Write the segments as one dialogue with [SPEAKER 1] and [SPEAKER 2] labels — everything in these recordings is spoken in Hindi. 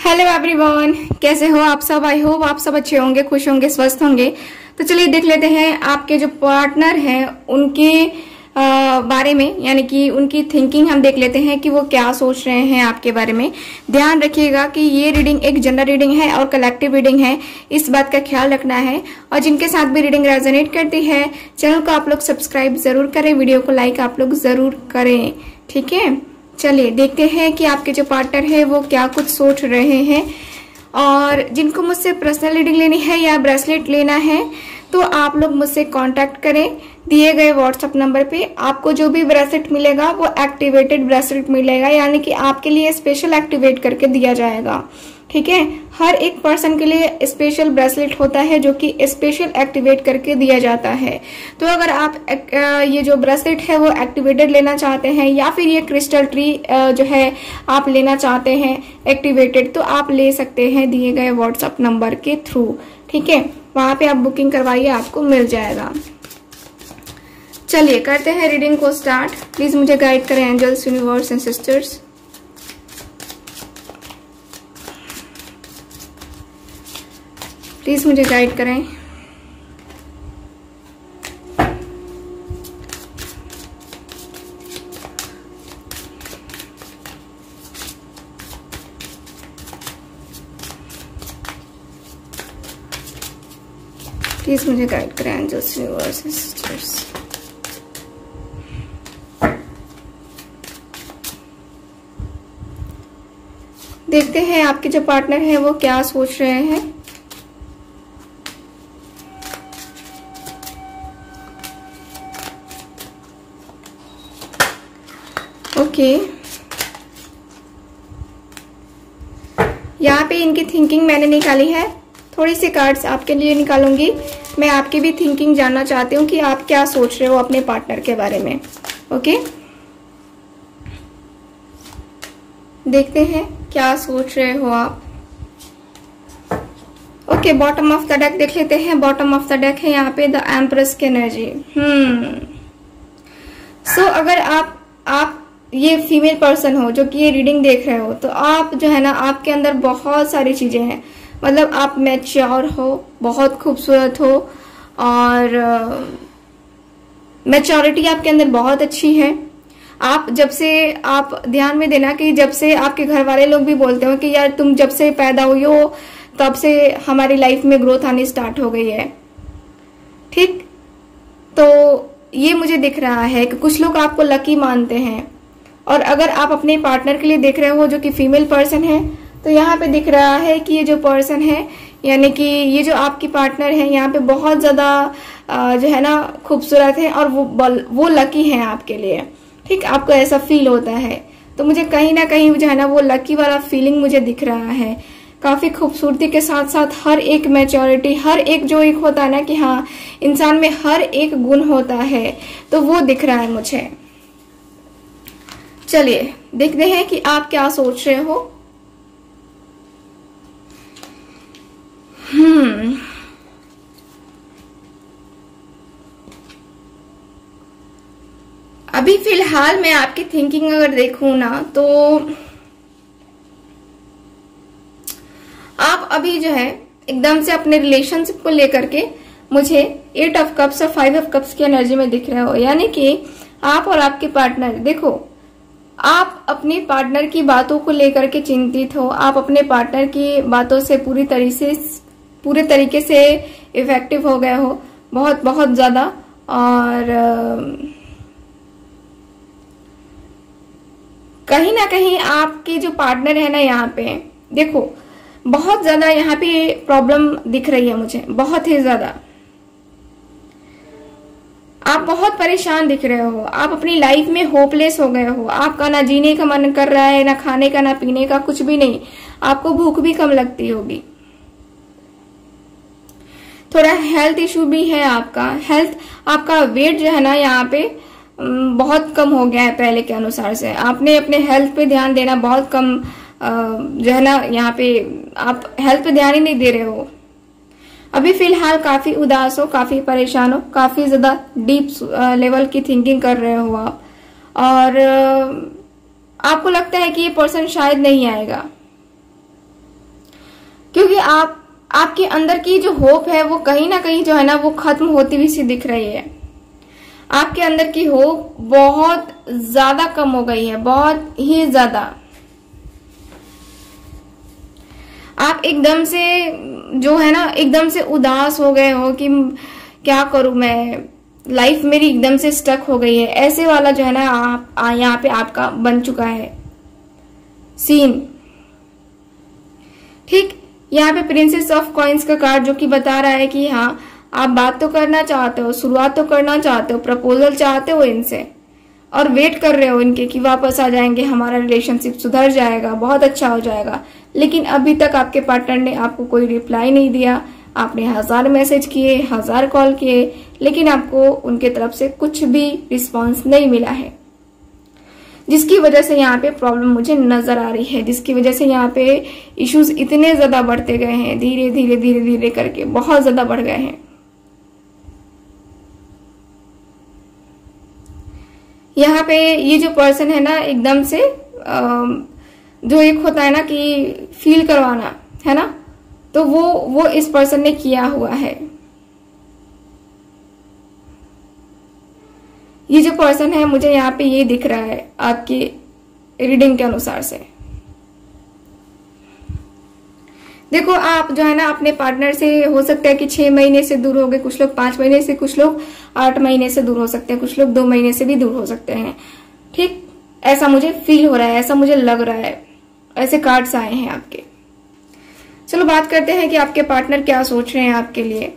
[SPEAKER 1] हेलो एवरीवन, कैसे हो आप सब। आई होप आप सब अच्छे होंगे, खुश होंगे, स्वस्थ होंगे। तो चलिए देख लेते हैं आपके जो पार्टनर हैं उनके बारे में, यानी कि उनकी थिंकिंग हम देख लेते हैं कि वो क्या सोच रहे हैं आपके बारे में। ध्यान रखिएगा कि ये रीडिंग एक जनरल रीडिंग है और कलेक्टिव रीडिंग है, इस बात का ख्याल रखना है। और जिनके साथ भी रीडिंग रेजोनेट करती है, चैनल को आप लोग सब्सक्राइब जरूर करें, वीडियो को लाइक आप लोग जरूर करें, ठीक है। चलिए देखते हैं कि आपके जो पार्टनर है वो क्या कुछ सोच रहे हैं। और जिनको मुझसे पर्सनल रीडिंग लेनी है या ब्रेसलेट लेना है तो आप लोग मुझसे कांटेक्ट करें दिए गए व्हाट्सएप नंबर पे। आपको जो भी ब्रेसलेट मिलेगा वो एक्टिवेटेड ब्रेसलेट मिलेगा, यानी कि आपके लिए स्पेशल एक्टिवेट करके दिया जाएगा, ठीक है। हर एक पर्सन के लिए स्पेशल ब्रेसलेट होता है जो कि स्पेशल एक्टिवेट करके दिया जाता है। तो अगर आप ये जो ब्रेसलेट है वो एक्टिवेटेड लेना चाहते हैं या फिर ये क्रिस्टल ट्री जो है आप लेना चाहते हैं एक्टिवेटेड, तो आप ले सकते हैं दिए गए व्हाट्सएप नंबर के थ्रू, ठीक है। वहां पे आप बुकिंग करवाइए, आपको मिल जाएगा। चलिए करते हैं रीडिंग को स्टार्ट। प्लीज मुझे गाइड करें angels, universe and sisters. Please मुझे गाइड करें। प्लीज मुझे गाइड करें एंजल्स, यूनिवर्स एंड सिस्टर्स। देखते हैं आपके जो पार्टनर है वो क्या सोच रहे हैं। ओके, यहाँ पे इनकी थिंकिंग मैंने निकाली है। थोड़ी सी कार्ड्स आपके लिए निकालूंगी। मैं आपकी भी थिंकिंग जानना चाहती हूँ कि आप क्या सोच रहे हो अपने पार्टनर के बारे में। ओके, देखते हैं क्या सोच रहे हो आप। Okay, bottom of the deck देख लेते हैं। बॉटम ऑफ द डेक है यहाँ पे द एम्प्रेस की एनर्जी। सो अगर आप ये फीमेल पर्सन हो जो कि ये रीडिंग देख रहे हो, तो आप जो है ना, आपके अंदर बहुत सारी चीजें हैं। मतलब आप मैच्योर हो, बहुत खूबसूरत हो, और मैच्योरिटी आपके अंदर बहुत अच्छी है। आप जब से, आप ध्यान में देना कि जब से आपके घर वाले लोग भी बोलते हो कि यार तुम जब से पैदा हुई हो तब से हमारी लाइफ में ग्रोथ आनी स्टार्ट हो गई है, ठीक। तो ये मुझे दिख रहा है कि कुछ लोग आपको लकी मानते हैं। और अगर आप अपने पार्टनर के लिए देख रहे हो जो कि फीमेल पर्सन है, तो यहाँ पे दिख रहा है कि ये जो पर्सन है, यानी कि ये जो आपकी पार्टनर है, यहाँ पे बहुत ज्यादा जो है ना खूबसूरत है और वो लकी है आपके लिए, ठीक। आपको ऐसा फील होता है। तो मुझे कहीं ना कहीं जो है ना वो लकी वाला फीलिंग मुझे दिख रहा है। काफी खूबसूरती के साथ साथ हर एक मैच्योरिटी, हर एक जो एक होता है ना कि हाँ इंसान में हर एक गुण होता है, तो वो दिख रहा है मुझे। चलिए देखते हैं कि आप क्या सोच रहे हो। अभी फिलहाल मैं आपकी थिंकिंग अगर देखूं ना, तो आप अभी जो है एकदम से अपने रिलेशनशिप को लेकर के मुझे 8 ऑफ कप्स और 5 ऑफ कप्स की एनर्जी में दिख रहे हो। यानी कि आप और आपके पार्टनर, देखो आप अपने पार्टनर की बातों को लेकर के चिंतित हो। आप अपने पार्टनर की बातों से पूरे तरीके से इफेक्टिव हो गए हो, बहुत बहुत ज्यादा। और कहीं ना कहीं आपके जो पार्टनर है ना, यहाँ पे देखो बहुत ज्यादा यहाँ पे प्रॉब्लम दिख रही है मुझे, बहुत ही ज्यादा। आप बहुत परेशान दिख रहे हो, आप अपनी लाइफ में होपलेस हो गए हो। आपका ना जीने का मन कर रहा है, ना खाने का, ना पीने का, कुछ भी नहीं। आपको भूख भी कम लगती होगी। थोड़ा हेल्थ इशू भी है आपका। हेल्थ, आपका वेट जो है ना यहाँ पे बहुत कम हो गया है पहले के अनुसार से। आपने अपने हेल्थ पे ध्यान देना बहुत कम जो है ना, यहाँ पे आप हेल्थ पे ध्यान ही नहीं दे रहे हो। अभी फिलहाल काफी उदास हो, काफी परेशान हो, काफी ज्यादा डीप लेवल की थिंकिंग कर रहे हो आप, और आपको लगता है कि ये पर्सन शायद नहीं आएगा। क्योंकि आपके अंदर की जो होप है वो कहीं ना कहीं जो है ना वो खत्म होती हुई सी दिख रही है। आपके अंदर की होप बहुत ज्यादा कम हो गई है, बहुत ही ज्यादा। आप एकदम से जो है ना एकदम से उदास हो गए हो कि क्या करूं मैं, लाइफ मेरी एकदम से स्टक हो गई है, ऐसे वाला जो है ना आप यहाँ पे आपका बन चुका है सीन। ठीक, यहाँ पे प्रिंसेस ऑफ कॉइन्स का कार्ड जो कि बता रहा है कि हाँ आप बात तो करना चाहते हो, शुरुआत तो करना चाहते हो, प्रपोजल चाहते हो इनसे और वेट कर रहे हो इनके कि वापस आ जाएंगे, हमारा रिलेशनशिप सुधर जाएगा, बहुत अच्छा हो जाएगा। लेकिन अभी तक आपके पार्टनर ने आपको कोई रिप्लाई नहीं दिया। आपने 1000 मैसेज किए, 1000 कॉल किए, लेकिन आपको उनके तरफ से कुछ भी रिस्पॉन्स नहीं मिला है, जिसकी वजह से यहाँ पे प्रॉब्लम मुझे नजर आ रही है, जिसकी वजह से यहाँ पे इश्यूज इतने ज्यादा बढ़ते गए हैं, धीरे धीरे धीरे धीरे करके बहुत ज्यादा बढ़ गए हैं। यहाँ पे ये जो पर्सन है ना एकदम से जो एक होता है ना कि फील करवाना है ना, तो वो इस पर्सन ने किया हुआ है। ये जो पर्सन है मुझे यहाँ पे ये दिख रहा है आपकी रीडिंग के अनुसार से। देखो आप जो है ना अपने पार्टनर से हो सकता है कि 6 महीने से दूर हो गए, कुछ लोग 5 महीने से, कुछ लोग 8 महीने से दूर हो सकते हैं, कुछ लोग 2 महीने से भी दूर हो सकते हैं। ठीक, ऐसा मुझे फील हो रहा है, ऐसा मुझे लग रहा है, ऐसे कार्ड्स आए हैं आपके। चलो बात करते हैं कि आपके पार्टनर क्या सोच रहे हैं आपके लिए।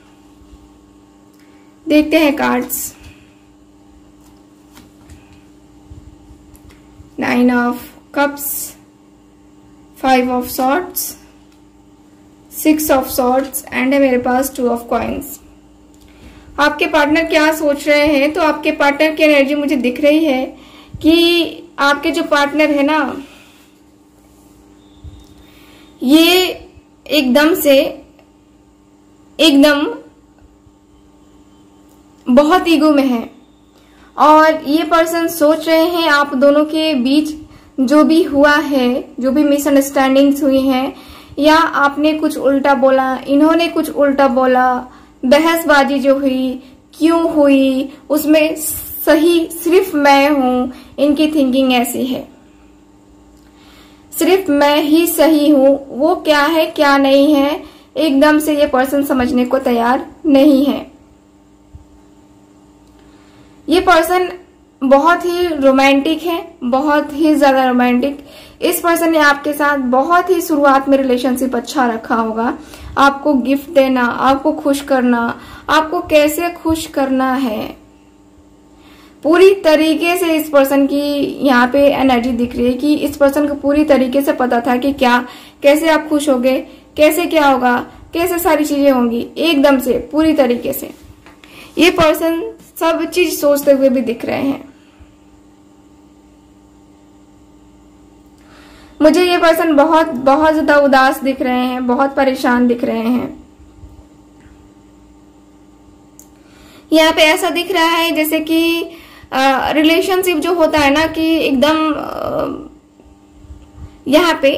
[SPEAKER 1] देखते हैं cards. 9 of cups, 5 of swords, 6 of swords and है मेरे पास 2 ऑफ कॉइन्स। आपके पार्टनर क्या सोच रहे हैं? तो आपके पार्टनर की एनर्जी मुझे दिख रही है कि आपके जो पार्टनर है ना ये एकदम बहुत ईगो में है और ये पर्सन सोच रहे हैं आप दोनों के बीच जो भी हुआ है, जो भी मिसअंडरस्टैंडिंग्स हुई हैं, या आपने कुछ उल्टा बोला, इन्होंने कुछ उल्टा बोला, बहसबाजी जो हुई, क्यों हुई, उसमें सही सिर्फ मैं हूं। इनकी थिंकिंग ऐसी है, सिर्फ मैं ही सही हूं, वो क्या है क्या नहीं है एकदम से ये पर्सन समझने को तैयार नहीं है। ये पर्सन बहुत ही रोमांटिक है, बहुत ही ज्यादा रोमांटिक। इस पर्सन ने आपके साथ बहुत ही शुरुआत में रिलेशनशिप अच्छा रखा होगा। आपको गिफ्ट देना, आपको खुश करना, आपको कैसे खुश करना है, पूरी तरीके से इस पर्सन की यहाँ पे एनर्जी दिख रही है कि इस पर्सन को पूरी तरीके से पता था कि क्या कैसे आप खुश होगे, कैसे क्या होगा, कैसे सारी चीजें होंगी, एकदम से पूरी तरीके से ये पर्सन सब चीज सोचते हुए भी दिख रहे हैं। मुझे ये पर्सन बहुत बहुत ज्यादा उदास दिख रहे हैं, बहुत परेशान दिख रहे हैं। यहाँ पे ऐसा दिख रहा है जैसे कि रिलेशनशिप जो होता है ना कि एकदम यहाँ पे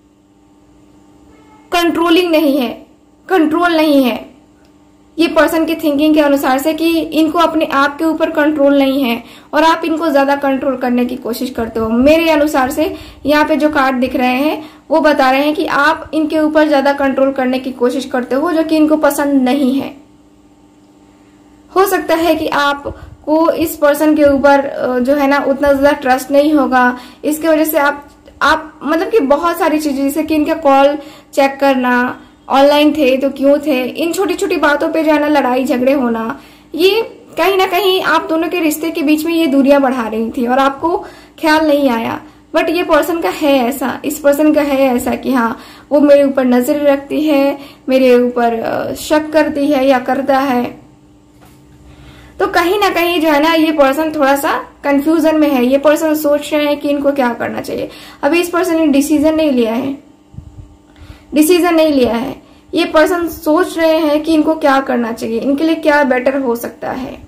[SPEAKER 1] कंट्रोलिंग नहीं है, कंट्रोल नहीं है। ये पर्सन की थिंकिंग के अनुसार से कि इनको अपने आप के ऊपर कंट्रोल नहीं है और आप इनको ज्यादा कंट्रोल करने की कोशिश करते हो। मेरे अनुसार से यहाँ पे जो कार्ड दिख रहे हैं वो बता रहे हैं कि आप इनके ऊपर ज्यादा कंट्रोल करने की कोशिश करते हो, जो कि इनको पसंद नहीं है। हो सकता है कि आपको इस पर्सन के ऊपर जो है ना उतना ज्यादा ट्रस्ट नहीं होगा, इसकी वजह से आप मतलब कि बहुत सारी चीजें, जैसे कि इनका कॉल चेक करना, ऑनलाइन थे तो क्यों थे, इन छोटी छोटी बातों पे जो है ना लड़ाई झगड़े होना, ये कहीं ना कहीं आप दोनों के रिश्ते के बीच में ये दूरियां बढ़ा रही थी और आपको ख्याल नहीं आया। बट ये पर्सन का है ऐसा, इस पर्सन का है ऐसा कि हाँ वो मेरे ऊपर नजर रखती है, मेरे ऊपर शक करती है या करता है। तो कहीं ना कहीं जो है ना ये पर्सन थोड़ा सा कंफ्यूजन में है। ये पर्सन सोच रहे हैं कि इनको क्या करना चाहिए। अभी इस पर्सन ने डिसीजन नहीं लिया है, ये पर्सन सोच रहे हैं कि इनको क्या करना चाहिए, इनके लिए क्या बेटर हो सकता है,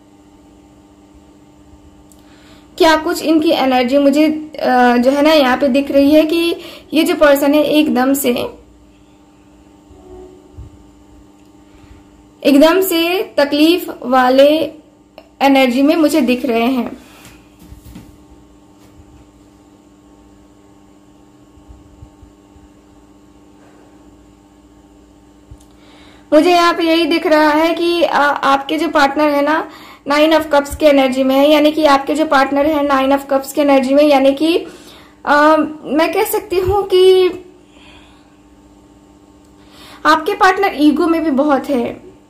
[SPEAKER 1] क्या कुछ इनकी एनर्जी मुझे जो है ना यहाँ पे दिख रही है कि ये जो पर्सन है एकदम से एकदम से तकलीफ वाले एनर्जी में मुझे दिख रहे हैं। मुझे यहाँ पे यही दिख रहा है कि आपके जो पार्टनर है ना 9 ऑफ कप्स के एनर्जी में है, यानी कि आपके जो पार्टनर है 9 ऑफ कप्स के एनर्जी में, यानी कि मैं कह सकती हूँ कि आपके पार्टनर ईगो में भी बहुत है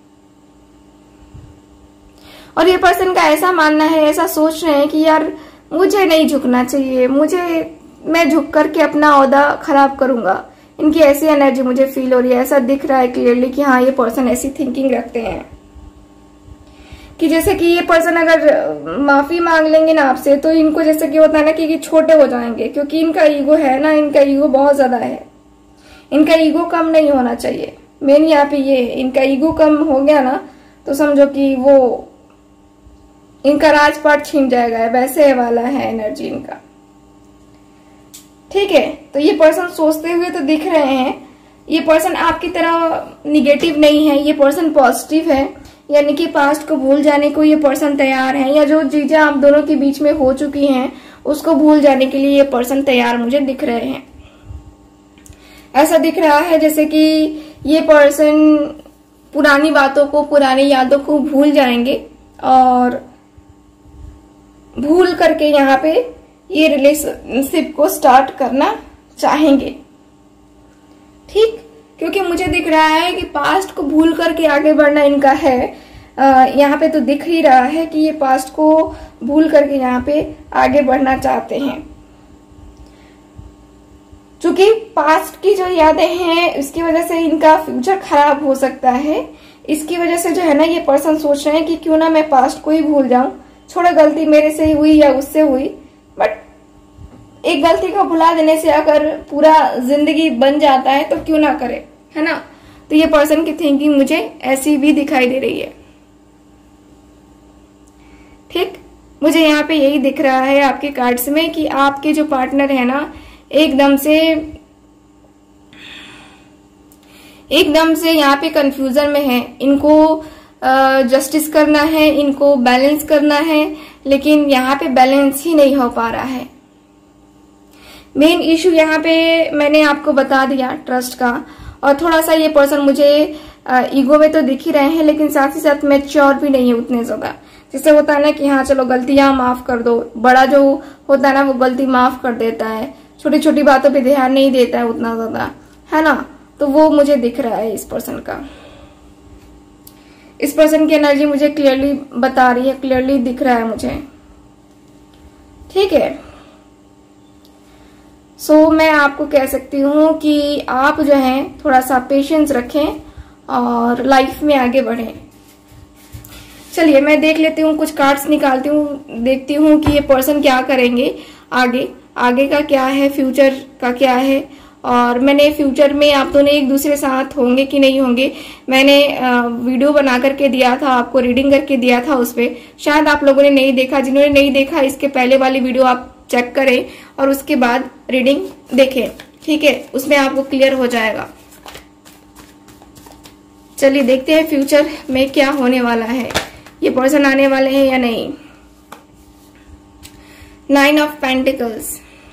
[SPEAKER 1] और ये पर्सन का ऐसा मानना है, ऐसा सोच रहे हैं कि यार मुझे नहीं झुकना चाहिए, मैं झुक करके अपना ओहदा खराब करूंगा। इनकी ऐसी एनर्जी मुझे फील हो रही है, ऐसा दिख रहा है क्लियरली कि हाँ ये पर्सन ऐसी थिंकिंग रखते हैं कि जैसे कि ये पर्सन अगर माफी मांग लेंगे ना आपसे तो इनको जैसे कि होता है ना कि छोटे हो जाएंगे, क्योंकि इनका ईगो है ना, इनका ईगो बहुत ज्यादा है। इनका ईगो कम नहीं होना चाहिए। मेन यहाँ पे ये इनका ईगो कम हो गया ना तो समझो कि वो इनका राजपाट छीन जाएगा, वैसे वाला है एनर्जी इनका। ठीक है, तो ये पर्सन सोचते हुए तो दिख रहे हैं। ये पर्सन आपकी तरह निगेटिव नहीं है, ये पर्सन पॉजिटिव है, यानी कि पास्ट को भूल जाने को ये पर्सन तैयार है, या जो चीजें आप दोनों के बीच में हो चुकी हैं उसको भूल जाने के लिए ये पर्सन तैयार मुझे दिख रहे हैं। ऐसा दिख रहा है जैसे कि ये पर्सन पुरानी बातों को, पुरानी यादों को भूल जाएंगे और भूल करके यहाँ पे ये रिलेशनशिप को स्टार्ट करना चाहेंगे। ठीक, क्योंकि मुझे दिख रहा है कि पास्ट को भूल करके आगे बढ़ना इनका है। यहाँ पे तो दिख ही रहा है कि ये पास्ट को भूल करके यहाँ पे आगे बढ़ना चाहते हैं। क्योंकि पास्ट की जो यादें हैं इसकी वजह से इनका फ्यूचर खराब हो सकता है। इसकी वजह से जो है ना ये पर्सन सोच रहे हैं कि क्यों ना मैं पास्ट को ही भूल जाऊं, छोड़ो गलती मेरे से ही हुई या उससे हुई, बट एक गलती को भुला देने से अगर पूरा जिंदगी बन जाता है तो क्यों ना करे, है ना। तो ये पर्सन की थिंकिंग मुझे ऐसी भी दिखाई दे रही है। ठीक, मुझे यहाँ पे यही दिख रहा है आपके कार्ड्स में कि आपके जो पार्टनर है ना एकदम से यहाँ पे कंफ्यूजन में है। इनको जस्टिस करना है, इनको बैलेंस करना है, लेकिन यहाँ पे बैलेंस ही नहीं हो पा रहा है। मेन इशू यहाँ पे मैंने आपको बता दिया ट्रस्ट का, और थोड़ा सा ये पर्सन मुझे ईगो में तो दिख ही रहे हैं, लेकिन साथ ही साथ मैच्योर भी नहीं है उतने ज्यादा। जैसे होता है ना कि हाँ चलो गलतियां माफ कर दो, बड़ा जो होता है ना वो गलती माफ कर देता है, छोटी छोटी बातों पे ध्यान नहीं देता है उतना ज्यादा, है ना। तो वो मुझे दिख रहा है इस पर्सन का। इस पर्सन की एनर्जी मुझे क्लियरली बता रही है, क्लियरली दिख रहा है मुझे। ठीक है, सो मैं आपको कह सकती हूँ कि आप जो है थोड़ा सा पेशेंस रखें और लाइफ में आगे बढ़ें। चलिए मैं देख लेती हूँ, कुछ कार्ड्स निकालती हूँ, देखती हूँ कि ये पर्सन क्या करेंगे आगे का क्या है, फ्यूचर का क्या है, और मैंने फ्यूचर में आप दोनों एक दूसरे साथ होंगे कि नहीं होंगे। मैंने वीडियो बना करके दिया था आपको, रीडिंग करके दिया था, उस पर शायद आप लोगों ने नहीं देखा। जिन्होंने नहीं देखा इसके पहले वाली वीडियो आप चेक करें और उसके बाद रीडिंग देखें। ठीक है, उसमें आपको क्लियर हो जाएगा। चलिए देखते हैं फ्यूचर में क्या होने वाला है, ये पर्सन आने वाले हैं या नहीं। 9 of pentacles,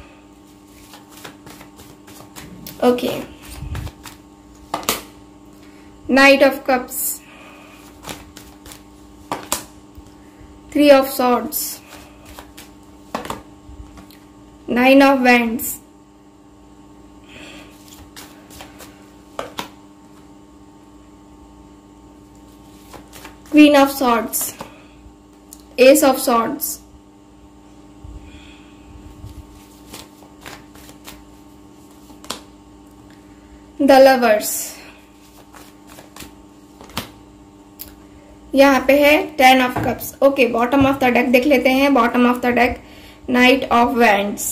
[SPEAKER 1] okay, knight of cups, 3 of swords, 9 of wands, Queen of Swords, Ace of Swords, The Lovers, यहाँ पे है 10 of cups. Okay, bottom of the deck देख लेते हैं। Bottom of the deck knight of wands.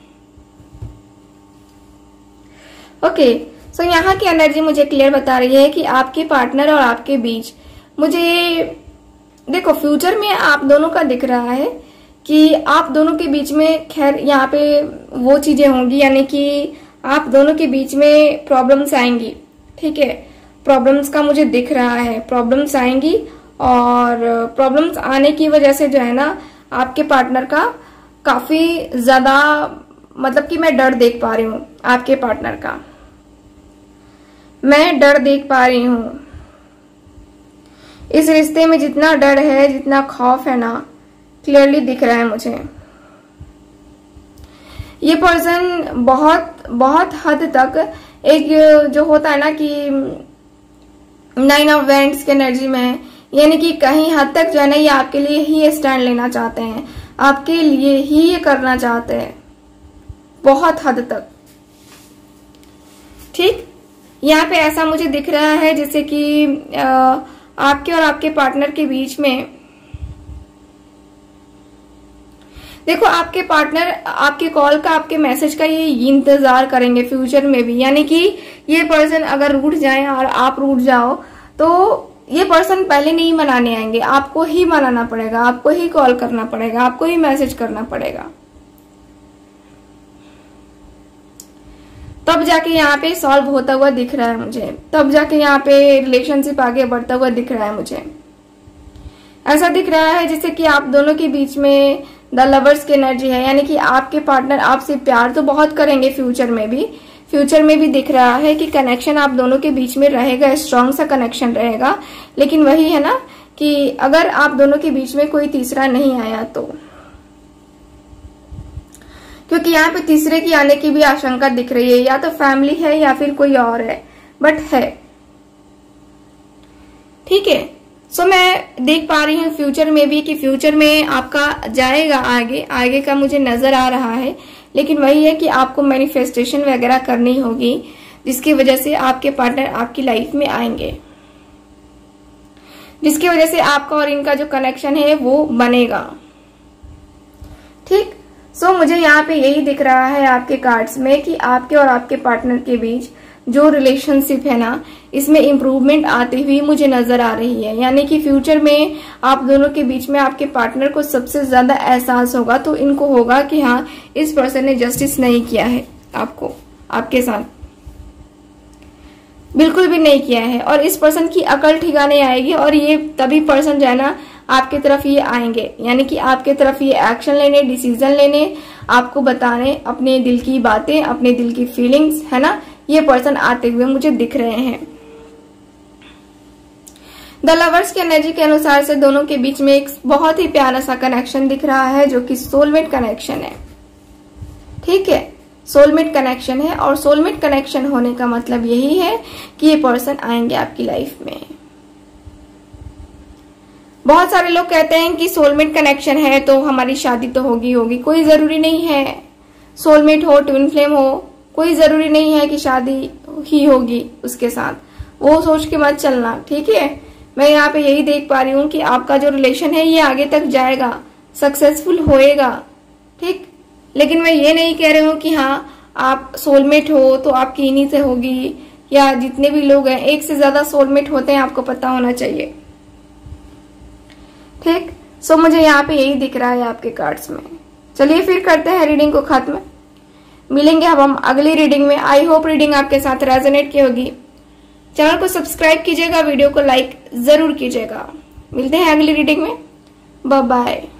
[SPEAKER 1] Okay, so यहाँ की एनर्जी मुझे क्लियर बता रही है कि आपके पार्टनर और आपके बीच, मुझे देखो फ्यूचर में आप दोनों का दिख रहा है कि आप दोनों के बीच में, खैर यहाँ पे वो चीजें होंगी, यानी कि आप दोनों के बीच में प्रॉब्लम्स आएंगी। ठीक है, प्रॉब्लम्स का मुझे दिख रहा है। प्रॉब्लम्स आएंगी और प्रॉब्लम्स आने की वजह से जो है ना आपके पार्टनर का काफी ज्यादा मतलब कि मैं डर देख पा रही हूं। आपके पार्टनर का मैं डर देख पा रही हूं। इस रिश्ते में जितना डर है, जितना खौफ है ना, क्लियरली दिख रहा है मुझे। ये पर्सन बहुत बहुत हद तक एक जो होता है ना कि 9 ऑफ वैंड्स के एनर्जी में, यानी कि कहीं हद तक जो है ना ये आपके लिए ही स्टैंड लेना चाहते हैं, आपके लिए ही ये करना चाहते हैं बहुत हद तक। ठीक, यहाँ पे ऐसा मुझे दिख रहा है जैसे कि आपके और आपके पार्टनर के बीच में देखो, आपके पार्टनर आपके कॉल का, आपके मैसेज का ये इंतजार करेंगे फ्यूचर में भी। यानी कि ये पर्सन अगर रूठ जाए और आप रूठ जाओ तो ये पर्सन पहले नहीं मनाने आएंगे, आपको ही मनाना पड़ेगा, आपको ही कॉल करना पड़ेगा, आपको ही मैसेज करना पड़ेगा। तब जाके यहाँ पे सॉल्व होता हुआ दिख रहा है मुझे, तब जाके यहाँ पे रिलेशनशिप आगे बढ़ता हुआ दिख रहा है मुझे। ऐसा दिख रहा है जैसे कि आप दोनों के बीच में द लवर्स की एनर्जी है, यानी कि आपके पार्टनर आपसे प्यार तो बहुत करेंगे फ्यूचर में भी दिख रहा है कि कनेक्शन आप दोनों के बीच में रहेगा, स्ट्रांग सा कनेक्शन रहेगा। लेकिन वही है ना कि अगर आप दोनों के बीच में कोई तीसरा नहीं आया तो, क्योंकि यहाँ पे तीसरे की आने की भी आशंका दिख रही है, या तो फैमिली है या फिर कोई और है, बट है। ठीक है, सो मैं देख पा रही हूँ फ्यूचर में भी कि फ्यूचर में आपका जाएगा आगे का मुझे नजर आ रहा है। लेकिन वही है कि आपको मैनिफेस्टेशन वगैरह करनी होगी, जिसकी वजह से आपके पार्टनर आपकी लाइफ में आएंगे, जिसकी वजह से आपका और इनका जो कनेक्शन है वो बनेगा। ठीक, सो मुझे यहाँ पे यही दिख रहा है आपके कार्ड्स में कि आपके और आपके पार्टनर के बीच जो रिलेशनशिप है ना, इसमें इम्प्रूवमेंट आती हुई मुझे नजर आ रही है। यानी कि फ्यूचर में आप दोनों के बीच में आपके पार्टनर को सबसे ज्यादा एहसास होगा, तो इनको होगा कि हाँ इस पर्सन ने जस्टिस नहीं किया है आपको, आपके साथ बिल्कुल भी नहीं किया है। और इस पर्सन की अकल ठिकाने आएगी और ये तभी पर्सन जो है ना आपके तरफ ये आएंगे, यानी कि आपके तरफ ये एक्शन लेने, डिसीजन लेने, आपको बताने अपने दिल की बातें, अपने दिल की फीलिंग्स, है ना, ये पर्सन आते हुए मुझे दिख रहे हैं। द लवर्स की एनर्जी के अनुसार से दोनों के बीच में एक बहुत ही प्यारा सा कनेक्शन दिख रहा है, जो कि सोलमेट कनेक्शन है। ठीक है, सोलमेट कनेक्शन है, और सोलमेट कनेक्शन होने का मतलब यही है कि ये पर्सन आएंगे आपकी लाइफ में। बहुत सारे लोग कहते हैं कि सोलमेट कनेक्शन है तो हमारी शादी तो होगी। कोई जरूरी नहीं है, सोलमेट हो, ट्विन फ्लेम हो, कोई जरूरी नहीं है कि शादी ही होगी उसके साथ, वो सोच के मत चलना। ठीक है, मैं यहाँ पे यही देख पा रही हूँ कि आपका जो रिलेशन है ये आगे तक जाएगा, सक्सेसफुल होएगा। ठीक, लेकिन मैं ये नहीं कह रही हूँ कि हाँ आप सोलमेट हो तो आपकी इन्हीं से होगी, या जितने भी लोग हैं एक से ज्यादा सोलमेट होते हैं, आपको पता होना चाहिए। ठीक, सो मुझे यहाँ पे यही दिख रहा है आपके कार्ड्स में। चलिए फिर करते हैं रीडिंग को खत्म, मिलेंगे अब हम अगली रीडिंग में। आई होप रीडिंग आपके साथ रेजोनेट की होगी। चैनल को सब्सक्राइब कीजिएगा, वीडियो को लाइक जरूर कीजिएगा। मिलते हैं अगली रीडिंग में, बाय बाय।